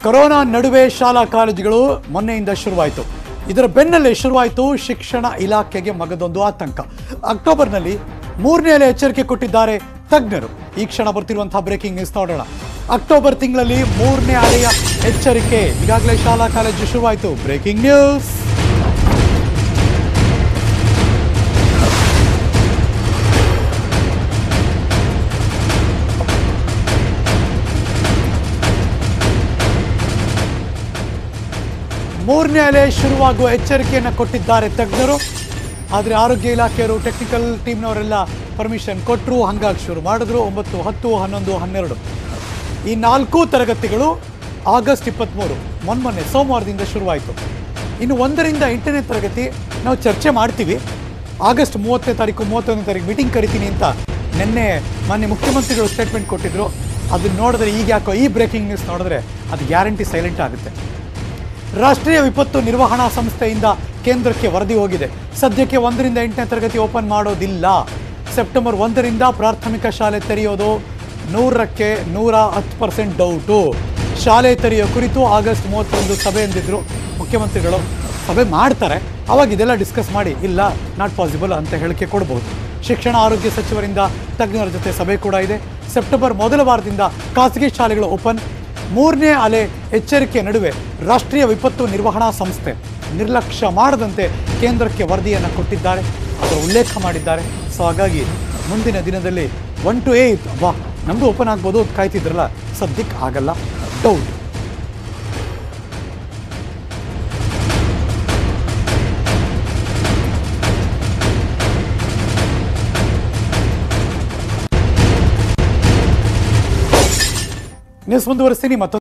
Corona ನಡುವೆ ಶಾಲಾ ಕಾಲೇಜುಗಳು ಮೊನ್ನೆಯಿಂದ ಶುರುವಾಯಿತು. ಇದರ ಬೆನ್ನಲ್ಲೇ ಶುರುವಾಯಿತು ಶಿಕ್ಷಣ ಇಲಾಖೆಗೆ ಮಗದೊಂದು ಆತಂಕ. ಅಕ್ಟೋಬರ್ನಲ್ಲಿ 3ನೇ ಅಲೆ ಎಚ್ಚರಿಕೆ ಕೊಟ್ಟಿದ್ದಾರೆ ತಜ್ಞರು. ಈ ಕ್ಷಣ ಬರ್ತಿರುವಂತಹ ಬ್ರೇಕಿಂಗ್ ನ್ಯೂಸ್ ನೋಡೋಣ. ಅಕ್ಟೋಬರ್ ತಿಂಗಳಲ್ಲಿ 3ನೇ ಅಲೆಯ ಎಚ್ಚರಿಕೆ. ಈಗಾಗಲೇ ಶಾಲಾ ಕಾಲೇಜು ಶುರುವಾಯಿತು. Breaking news. ಮೂರನೇ ಅಲೆ ಶುರುವಾಗುವ ಎಚ್ಚರಿಕೆಯನ್ನು ಕೊಟ್ಟಿದ್ದಾರೆ ತಜ್ಞರು. ಆದರೆ ಆರೋಗ್ಯ ಇಲಾಖೆಯವರು ಟೆಕ್ನಿಕಲ್ ಟೀಮ್ನವರೆಲ್ಲ ಪರ್ಮಿಷನ್ ಕೊಟ್ಟರು, ಹಂಗಾಗಿ ಶುರು ಮಾಡಿದ್ರು. 9, 10, 11, 12 ಈ 4 ತರಗತಿಗಳು ಆಗಸ್ಟ್ 23 ಮೊನ್ನೆ ಸೋಮವಾರದಿಂದ ಶುರುವಾಯಿತು. ಇನ್ನು 1ರಿಂದ 8ನೇ ತರಗತಿ ನಾವು ಚರ್ಚೆ ಮಾಡ್ತೀವಿ. ಆಗಸ್ಟ್ 30ನೇ ತಾರೀಕು 31ನೇ ತಾರೀಕು ಮೀಟಿಂಗ್ ಕರಿತೀನಿ ಅಂತ ಮೊನ್ನೆ ಮುಖ್ಯಮಂತ್ರಿಗಳು ಸ್ಟೇಟ್ಮೆಂಟ್ ಕೊಟ್ಟಿದ್ರು. ಅದನ್ನು ನೋಡಿದ್ರೆ ಈಗ ಯಾಕೋ ಈ ಬ್ರೇಕಿಂಗ್ ನ್ಯೂಸ್ ನೋಡಿದ್ರೆ ಅದು ಗ್ಯಾರಂಟಿ ಸೈಲೆಂಟ್ ಆಗುತ್ತೆ. ರಾಷ್ಟ್ರೀಯ ವಿಪತ್ತು ನಿರ್ವಹಣಾ ಸಂಸ್ಥೆಯಿಂದ ಕೇಂದ್ರಕ್ಕೆ ವರದಿ ಹೋಗಿದೆ. ಸದ್ಯಕ್ಕೆ 1ರಿಂದ 8ನೇ ತರಗತಿ ಓಪನ್ ಮಾಡೋದಿಲ್ಲ. ಸೆಪ್ಟೆಂಬರ್ 1ರಿಂದ ಪ್ರಾಥಮಿಕ ಶಾಲೆ ತೆರೆಯೋದು 100ಕ್ಕೆ 110% ಡೌಟು. ಶಾಲೆ ತೆರೆಯೋ ಕುರಿತು ಆಗಸ್ಟ್ 31 ಸಭೆ ಎಂದಿದ್ರು ಮುಖ್ಯಮಂತ್ರಿಗಳು. ಸಭೆ ಮಾಡ್ತಾರೆ, ಅವಾಗ ಇದೆಲ್ಲ ಡಿಸ್ಕಸ್ ಮಾಡಿ ಇಲ್ಲ ನಾಟ್ ಪಾಸಿಬಲ್ ಅಂತ ಹೇಳಿಕೆ ಕೊಡ್ಬೋದು. ಶಿಕ್ಷಣ ಆರೋಗ್ಯ ಸಚಿವರಿಂದ ತಜ್ಞರ ಜೊತೆ ಸಭೆ ಕೂಡ ಇದೆ. ಸೆಪ್ಟೆಂಬರ್ ಮೊದಲ ವಾರದಿಂದ ಖಾಸಗಿ ಶಾಲೆಗಳು ಓಪನ್. 3ನೇ ಅಲೆ ಎಚ್ಚರಿಕೆ ನಡುವೆ ರಾಷ್ಟ್ರೀಯ ವಿಪತ್ತು ನಿರ್ವಹಣಾ ಸಂಸ್ಥೆ ನಿರ್ಲಕ್ಷ್ಯ ಮಾಡದಂತೆ ಕೇಂದ್ರಕ್ಕೆ ವರದಿಯನ್ನು ಕೊಟ್ಟಿದ್ದಾರೆ, ಅದರ ಉಲ್ಲೇಖ ಮಾಡಿದ್ದಾರೆ. ಸೊ ಹಾಗಾಗಿ ಮುಂದಿನ ದಿನದಲ್ಲಿ 1 to 8 ನಮ್ಮದು ಓಪನ್ ಆಗ್ಬೋದು ಅಂತ ಕಾಯ್ತಿದ್ರಲ್ಲ, ಸದ್ಯಕ್ಕೆ ಆಗಲ್ಲ, ಡೌಟ್. ನ್ಯೂಸ್ ಮುಂದುವರಿಸ್ತೀನಿ. ಮತ್ತೊಂದು